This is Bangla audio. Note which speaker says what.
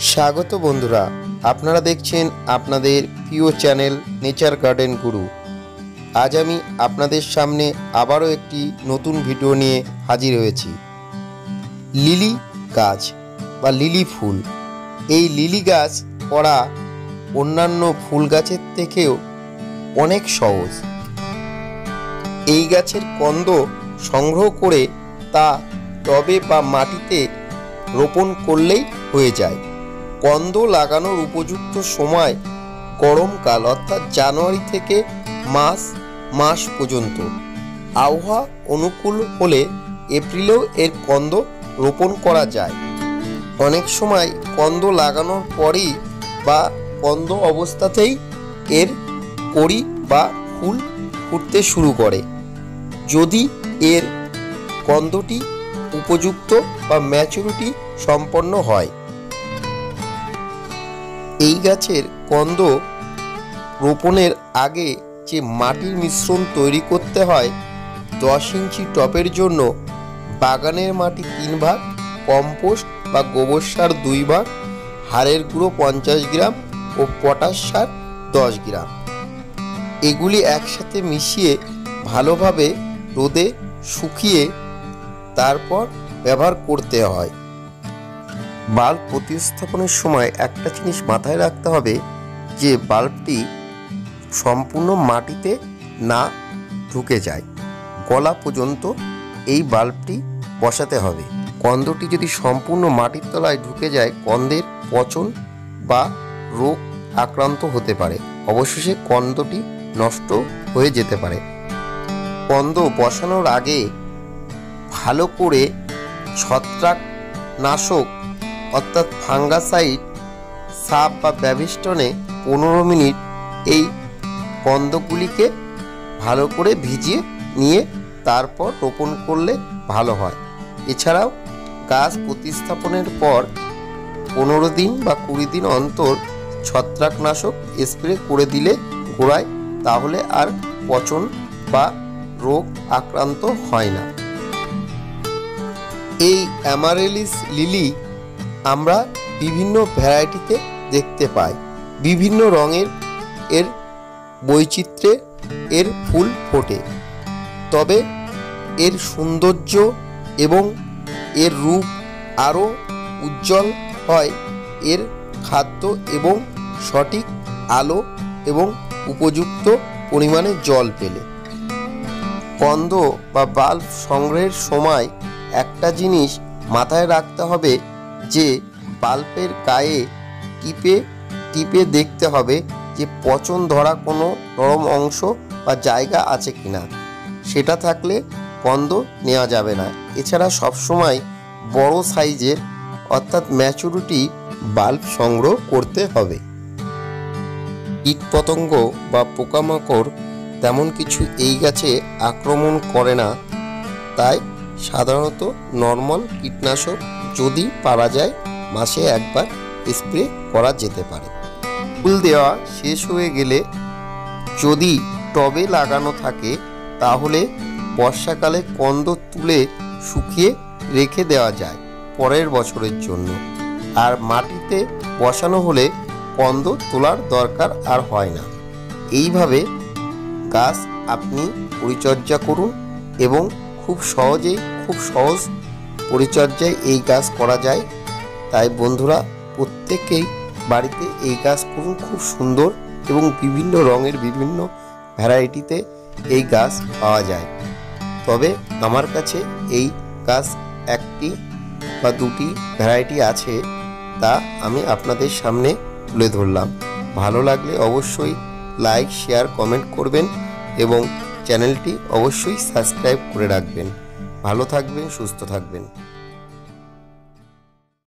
Speaker 1: স্বাগত বন্ধুরা, আপনারা দেখছেন আপনাদের প্রিয় চ্যানেল নেচার গার্ডেন গুরু। আজ আমি আপনাদের সামনে আবারও একটি নতুন ভিডিও নিয়ে হাজির হয়েছি। লিলি গাছ বা লিলি ফুল। এই লিলি গাছ করা অন্যান্য ফুল গাছের থেকেও অনেক সহজ। এই গাছের কন্দ সংগ্রহ করে তা টবে বা মাটিতে রোপণ করলেই হয়ে যায়। কন্দ লাগানোর উপযুক্ত সময় গরমকাল, অর্থাৎ জানুয়ারি থেকে মাস পর্যন্ত। আবহাওয়া অনুকূল হলে এপ্রিলেও এর কন্দ রোপণ করা যায়। অনেক সময় কন্দ লাগানোর পরই বা কন্দ অবস্থাতেই এর কড়ি বা ফুল ফুটতে শুরু করে, যদি এর কন্দটি উপযুক্ত বা ম্যাচুরিটি সম্পন্ন হয়। এই গাছের কন্দ রোপণের আগে যে মাটির মিশ্রণ তৈরি করতে হয়, 10 ইঞ্চি টবের জন্য বাগানের মাটি 3 ভাগ, কম্পোস্ট বা গোবর সার 2 ভাগ, হাড়ের গুঁড়ো 50 গ্রাম ও পটাশ সার 10 গ্রাম। এগুলি একসাথে মিশিয়ে ভালোভাবে রোদে শুকিয়ে তারপর ব্যবহার করতে হয়। বাল্ব প্রতিস্থাপনের সময় একটা জিনিস মাথায় রাখতে হবে যে বাল্বটি সম্পূর্ণ মাটিতে না ঢুকে যায়, গলা পর্যন্ত এই বাল্বটি বসাতে হবে। কন্দটি যদি সম্পূর্ণ মাটির তলায় ঢুকে যায়, কন্দের পচন বা রোগ আক্রান্ত হতে পারে, অবশেষে কন্দটি নষ্ট হয়ে যেতে পারে। কন্দ বসানোর আগে ভালো করে ছত্রাকনাশক অর্থাৎ ফাঙ্গাসাইড সাপ বা ব্যাবিস্টনে 15 মিনিট এই কন্দগুলিকে ভালো করে ভিজিয়ে নিয়ে তারপর রোপণ করলে ভালো হয়। এছাড়াও গাছ প্রতিস্থাপনের পর 15 দিন বা 20 দিন অন্তর ছত্রাকনাশক স্প্রে করে দিলে গোড়ায়, তাহলে আর পচন বা রোগ আক্রান্ত হয় না। এই অ্যামারেলিস লিলি আমরা বিভিন্ন ভ্যারাইটিতে দেখতে পাই, বিভিন্ন রঙের এর বৈচিত্র্যে এর ফুল ফোটে। তবে এর সৌন্দর্য এবং এর রূপ আরও উজ্জ্বল হয় এর খাদ্য এবং সঠিক আলো এবং উপযুক্ত পরিমাণে জল পেলে। কন্দ বা বাল্ব সংগ্রহের সময় একটা জিনিস মাথায় রাখতে হবে যে বাল্বের গায়ে টিপে দেখতে হবে যে পচন ধরা কোনো নরম অংশ বা জায়গা আছে কিনা। সেটা থাকলে কন্দ নেওয়া যাবে না। এছাড়া সবসময় বড় সাইজের অর্থাৎ ম্যাচুরিটি বাল্ব সংগ্রহ করতে হবে। কীটপতঙ্গ বা পোকামাকড় তেমন কিছু এই গাছে আক্রমণ করে না, তাই সাধারণত নর্মাল কীটনাশক যদি পারা যায় মাসে একবার স্প্রে করা যেতে পারে। ফুল দেওয়া শেষ হয়ে গেলে যদি টবে লাগানো থাকে তাহলে বর্ষাকালে কন্দ তুলে শুকিয়ে রেখে দেওয়া যায় পরের বছরের জন্য। আর মাটিতে বসানো হলে কন্দ তোলার দরকার আর হয় না। এইভাবে গাছ আপনি পরিচর্যা করুন এবং খুব সহজ পরিচর্যায় এই গাছ করা যায়। তাই বন্ধুরা, প্রত্যেকেই বাড়িতে এই গাছ করুন। খুব সুন্দর এবং বিভিন্ন রঙের বিভিন্ন ভ্যারাইটিতে এই গাছ পাওয়া যায়। তবে আমার কাছে এই গাছ 1টি বা 2টি ভ্যারাইটি আছে, তা আমি আপনাদের সামনে তুলে ধরলাম। ভালো লাগলে অবশ্যই লাইক, শেয়ার, কমেন্ট করবেন এবং চ্যানেলটি অবশ্যই সাবস্ক্রাইব করে রাখবেন। ভালো থাকবেন, সুস্থ থাকবেন।